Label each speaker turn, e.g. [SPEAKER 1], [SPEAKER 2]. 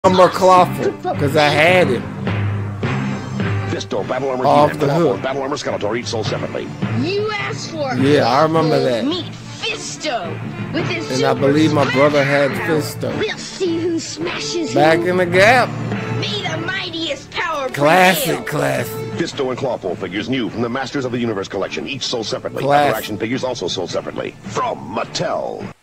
[SPEAKER 1] Number Clawful, because I had him.
[SPEAKER 2] Fisto, Battle Armor
[SPEAKER 1] Off
[SPEAKER 2] Gear,
[SPEAKER 1] the
[SPEAKER 2] Clawful,
[SPEAKER 1] hook.
[SPEAKER 2] Battle Armor Skeletor, each sold separately.
[SPEAKER 3] You asked for it.
[SPEAKER 1] Yeah, I remember that.
[SPEAKER 3] Meet Fisto with his
[SPEAKER 1] And I believe my brother had Fisto.
[SPEAKER 3] We'll see who smashes
[SPEAKER 1] Back
[SPEAKER 3] who.
[SPEAKER 1] in the gap.
[SPEAKER 3] May the mightiest power
[SPEAKER 1] Classic,
[SPEAKER 3] prevail.
[SPEAKER 1] classic.
[SPEAKER 2] Fisto and Clawful figures new from the Masters of the Universe collection, each sold separately.
[SPEAKER 1] Class.
[SPEAKER 2] Other action figures also sold separately. From Mattel.